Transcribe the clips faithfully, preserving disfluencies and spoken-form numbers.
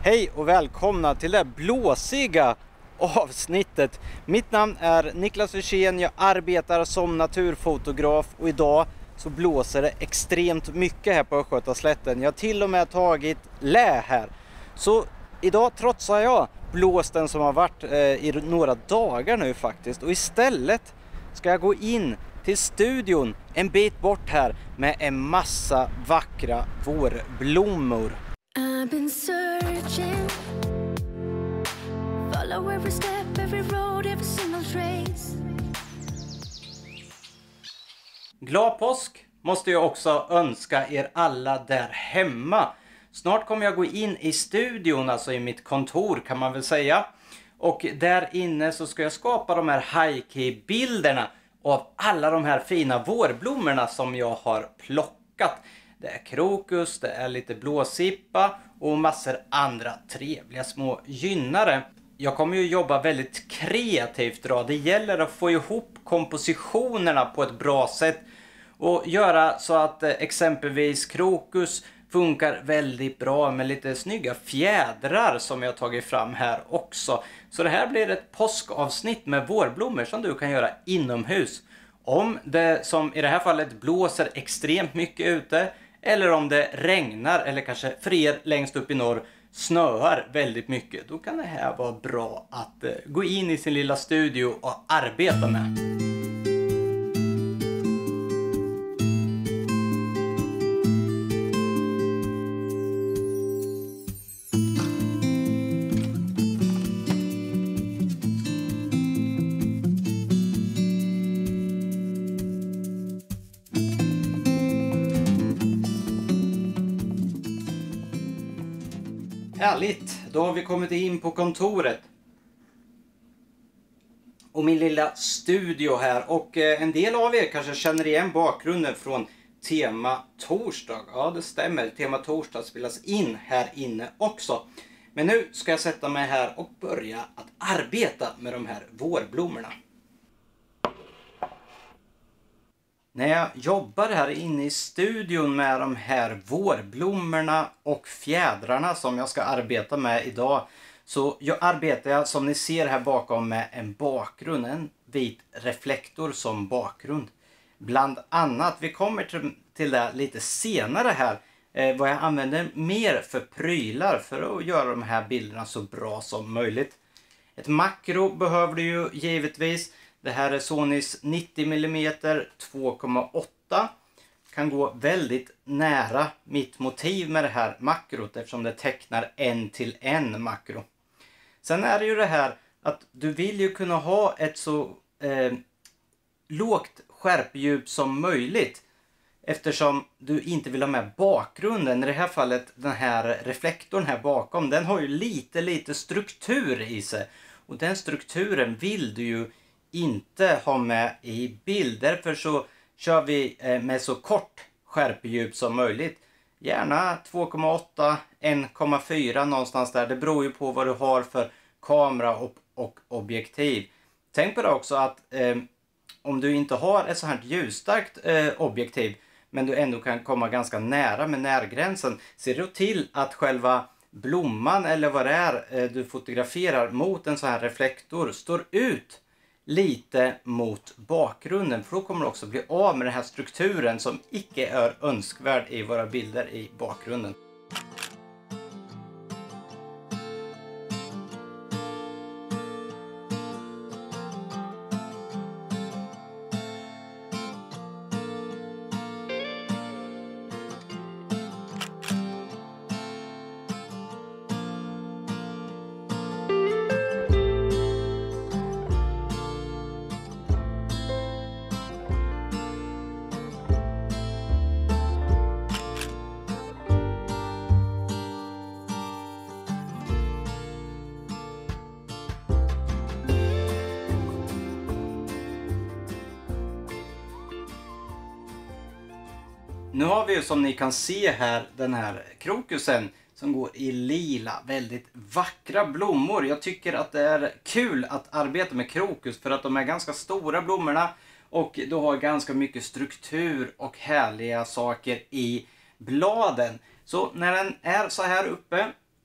Hej och välkomna till det här blåsiga avsnittet. Mitt namn är Niklas Wirsén, jag arbetar som naturfotograf och idag så blåser det extremt mycket här på Östgötaslätten. Jag har till och med tagit lä här. Så idag trotsar jag blåsten som har varit eh, i några dagar nu faktiskt. Och istället ska jag gå in till studion en bit bort här med en massa vackra vårblommor. I've been searching, follow every step, every road, every single trace. Glad påsk måste jag också önska er alla där hemma. Snart kommer jag gå in i studion, alltså i mitt kontor kan man väl säga. Och där inne så ska jag skapa de här high-key-bilderna av alla de här fina vårblommorna som jag har plockat. Det är krokus, det är lite blåsippa och massor andra trevliga små gynnare. Jag kommer ju jobba väldigt kreativt då. Det gäller att få ihop kompositionerna på ett bra sätt och göra så att exempelvis krokus funkar väldigt bra med lite snygga fjädrar som jag har tagit fram här också. Så det här blir ett påskavsnitt med vårblommor som du kan göra inomhus. Om det som i det här fallet blåser extremt mycket ute, eller om det regnar eller kanske för er längst upp i norr snöar väldigt mycket, då kan det här vara bra att gå in i sin lilla studio och arbeta med. Härligt, då har vi kommit in på kontoret och min lilla studio här, och en del av er kanske känner igen bakgrunden från Tema Torsdag. Ja, det stämmer, Tema Torsdag spelas in här inne också. Men nu ska jag sätta mig här och börja att arbeta med de här vårblommorna. När jag jobbar här inne i studion med de här vårblommorna och fjädrarna som jag ska arbeta med idag, så jag arbetar jag som ni ser här bakom med en bakgrund, en vit reflektor som bakgrund. Bland annat, vi kommer till, till det lite senare här, eh, vad jag använder mer för prylar för att göra de här bilderna så bra som möjligt. Ett makro behöver du ju givetvis. Det här är Sonys nittio millimeter två komma åtta. Kan gå väldigt nära mitt motiv med det här makrot eftersom det tecknar en till en makro. Sen är det ju det här att du vill ju kunna ha ett så eh, lågt skärpedjup som möjligt. Eftersom du inte vill ha med bakgrunden. I det här fallet den här reflektorn här bakom, den har ju lite lite struktur i sig. Och den strukturen vill du ju inte ha med i bild. Därför så kör vi med så kort skärpedjup som möjligt. Gärna två komma åtta, ett komma fyra någonstans där. Det beror ju på vad du har för kamera och, och objektiv. Tänk på det också att eh, om du inte har ett så här ljusstarkt eh, objektiv, men du ändå kan komma ganska nära med närgränsen, ser du till att själva blomman eller vad det är eh, du fotograferar mot en så här reflektor står ut lite mot bakgrunden, för då kommer du också bli av med den här strukturen som icke är önskvärd i våra bilder i bakgrunden. Nu har vi ju som ni kan se här den här krokusen som går i lila, väldigt vackra blommor. Jag tycker att det är kul att arbeta med krokus för att de är ganska stora blommorna och du har ganska mycket struktur och härliga saker i bladen. Så när den är så här uppe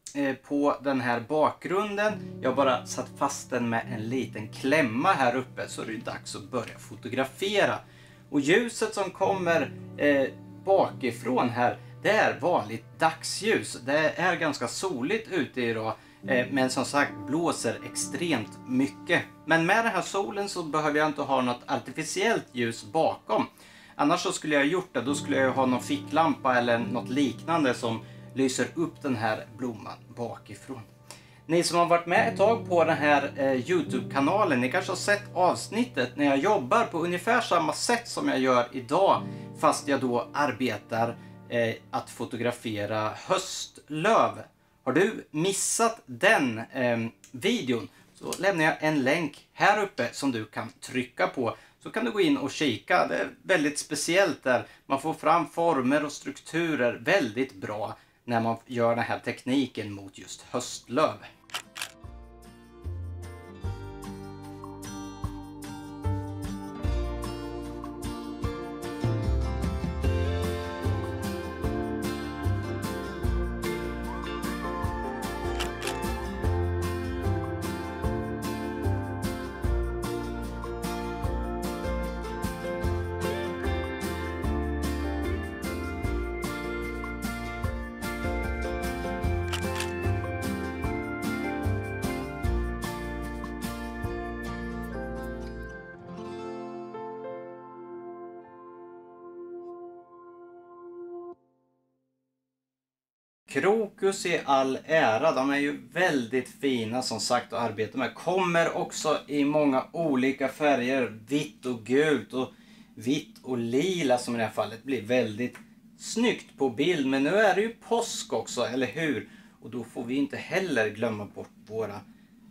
eh, på den här bakgrunden. Jag bara satt fast den med en liten klämma här uppe, så det är dags att börja fotografera. Och ljuset som kommer eh, bakifrån här, det är vanligt dagsljus. Det är ganska soligt ute idag, eh, men som sagt blåser extremt mycket. Men med den här solen så behöver jag inte ha något artificiellt ljus bakom. Annars så skulle jag gjort det, då skulle jag ha någon ficklampa eller något liknande som lyser upp den här blomman bakifrån. Ni som har varit med ett tag på den här eh, YouTube-kanalen, ni kanske har sett avsnittet när jag jobbar på ungefär samma sätt som jag gör idag, fast jag då arbetar eh, att fotografera höstlöv. Har du missat den eh, videon, så lämnar jag en länk här uppe som du kan trycka på. Så kan du gå in och kika. Det är väldigt speciellt där. Man får fram former och strukturer väldigt bra när man gör den här tekniken mot just höstlöv. Krokus i all ära, de är ju väldigt fina som sagt att arbeta med. Kommer också i många olika färger, vitt och gult och vitt och lila som i det här fallet blir väldigt snyggt på bild. Men nu är det ju påsk också, eller hur? Och då får vi inte heller glömma bort våra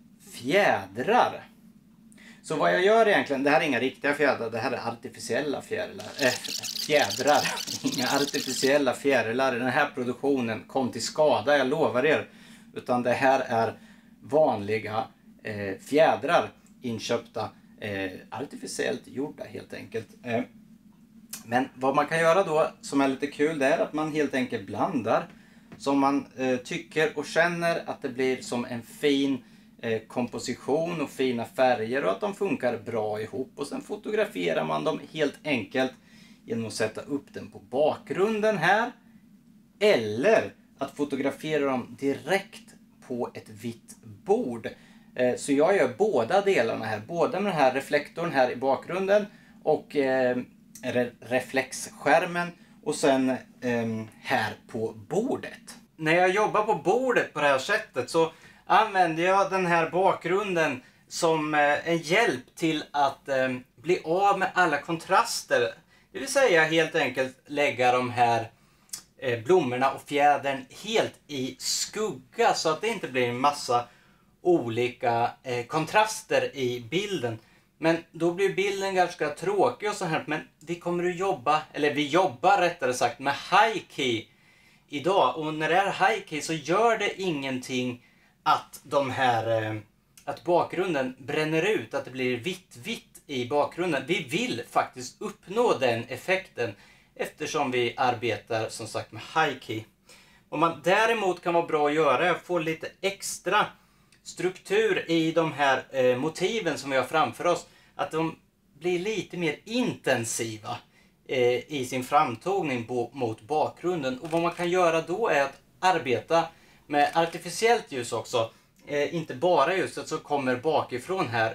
fjädrar. Så vad jag gör egentligen, det här är inga riktiga fjädrar, det här är artificiella fjädrar. Äh, fjädrar. Inga artificiella fjärilar i den här produktionen kom till skada, jag lovar er. Utan det här är vanliga eh, fjädrar, inköpta, eh, artificiellt gjorda helt enkelt. Eh, men vad man kan göra då som är lite kul, det är att man helt enkelt blandar. Som man eh, tycker och känner att det blir som en fin eh, komposition och fina färger och att de funkar bra ihop. Och sen fotograferar man dem helt enkelt genom att sätta upp den på bakgrunden här. Eller att fotografera dem direkt på ett vitt bord. Eh, så jag gör båda delarna här. Både med den här reflektorn här i bakgrunden och eh, re reflexskärmen. Och sen eh, här på bordet. När jag jobbar på bordet på det här sättet så använder jag den här bakgrunden som eh, en hjälp till att eh, bli av med alla kontraster. Det vill säga helt enkelt lägga de här eh, blommorna och fjädern helt i skugga så att det inte blir en massa olika eh, kontraster i bilden. Men då blir bilden ganska tråkig och så här. Men vi kommer att jobba, eller vi jobbar rättare sagt med high key idag. Och när det är high key så gör det ingenting att de här eh, att bakgrunden bränner ut, att det blir vitt vitt i bakgrunden. Vi vill faktiskt uppnå den effekten eftersom vi arbetar som sagt med high key. Vad man däremot kan vara bra att göra är att få lite extra struktur i de här eh, motiven som vi har framför oss. Att de blir lite mer intensiva eh, i sin framtagning bo, mot bakgrunden. Och vad man kan göra då är att arbeta med artificiellt ljus också. Eh, inte bara ljuset som kommer bakifrån här.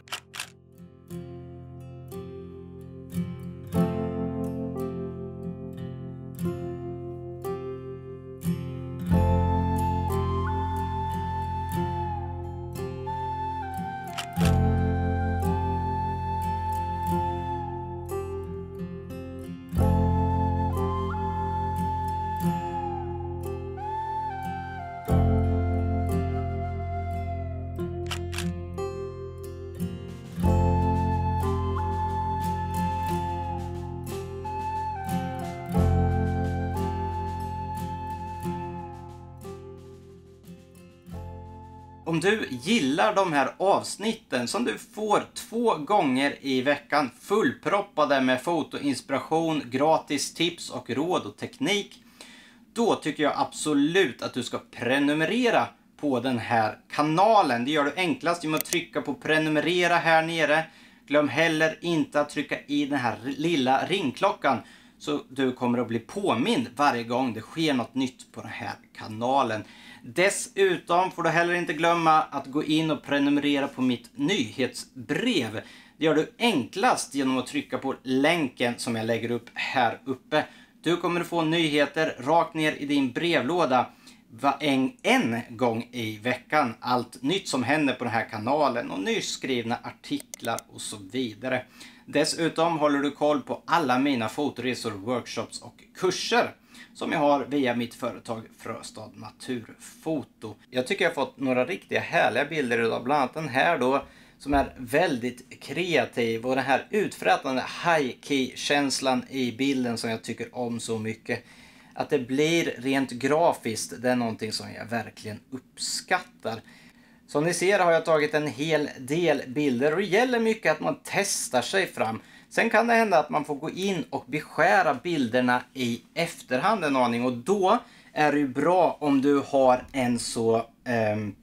Om du gillar de här avsnitten som du får två gånger i veckan fullproppade med fotoinspiration, gratis tips och råd och teknik, då tycker jag absolut att du ska prenumerera på den här kanalen. Det gör du enklast genom att trycka på prenumerera här nere. Glöm heller inte att trycka i den här lilla ringklockan så du kommer att bli påmind varje gång det sker något nytt på den här kanalen. Dessutom får du heller inte glömma att gå in och prenumerera på mitt nyhetsbrev. Det gör du enklast genom att trycka på länken som jag lägger upp här uppe. Du kommer att få nyheter rakt ner i din brevlåda en, en gång i veckan. Allt nytt som händer på den här kanalen och nyskrivna artiklar och så vidare. Dessutom håller du koll på alla mina fotoresor, workshops och kurser som jag har via mitt företag Fröstad Naturfoto. Jag tycker jag har fått några riktiga härliga bilder idag, bland annat den här då som är väldigt kreativ och den här utfrätande high-key-känslan i bilden som jag tycker om så mycket. Att det blir rent grafiskt, det är någonting som jag verkligen uppskattar. Som ni ser har jag tagit en hel del bilder och det gäller mycket att man testar sig fram. Sen kan det hända att man får gå in och beskära bilderna i efterhand en aning och då är det ju bra om du har en så, ehm,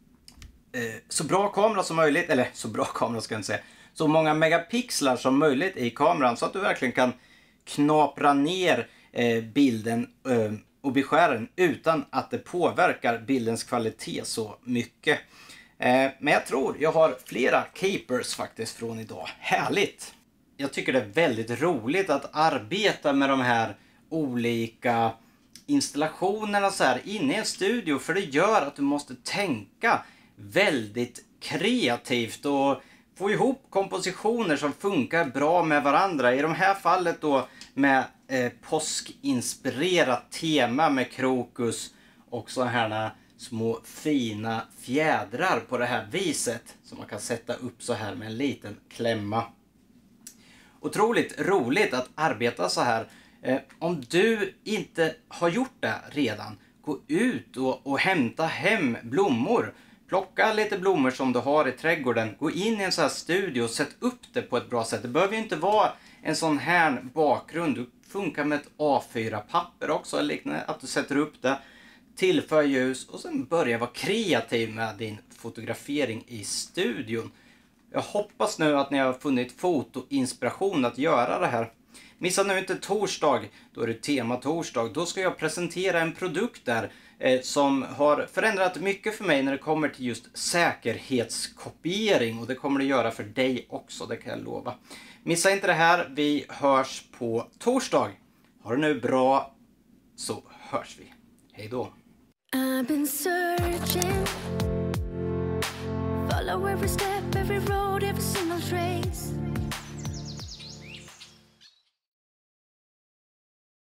eh, så bra kamera som möjligt, eller så bra kamera ska jag inte säga, så många megapixlar som möjligt i kameran så att du verkligen kan knapra ner eh, bilden eh, och beskära den utan att det påverkar bildens kvalitet så mycket. Eh, men jag tror jag har flera capers faktiskt från idag. Härligt! Jag tycker det är väldigt roligt att arbeta med de här olika installationerna så här inne i en studio. För det gör att du måste tänka väldigt kreativt och få ihop kompositioner som funkar bra med varandra. I de här fallet då med eh, påskinspirerat tema med krokus och så här små fina fjädrar på det här viset. Som man kan sätta upp så här med en liten klämma. Otroligt roligt att arbeta så här. Eh, om du inte har gjort det redan, gå ut och, och hämta hem blommor. Plocka lite blommor som du har i trädgården. Gå in i en sån här studio och sätt upp det på ett bra sätt. Det behöver ju inte vara en sån här bakgrund. Du funkar med ett A fyra papper också. Liknande att du sätter upp det. Tillför ljus och sen börja vara kreativ med din fotografering i studion. Jag hoppas nu att ni har funnit fotoinspiration att göra det här. Missa nu inte torsdag, då är det tema torsdag. Då ska jag presentera en produkt där eh, som har förändrat mycket för mig när det kommer till just säkerhetskopiering. Och det kommer det göra för dig också, det kan jag lova. Missa inte det här, vi hörs på torsdag. Ha det nu bra, så hörs vi. Hej då! I've been searching, follow every step, every road, every single trail.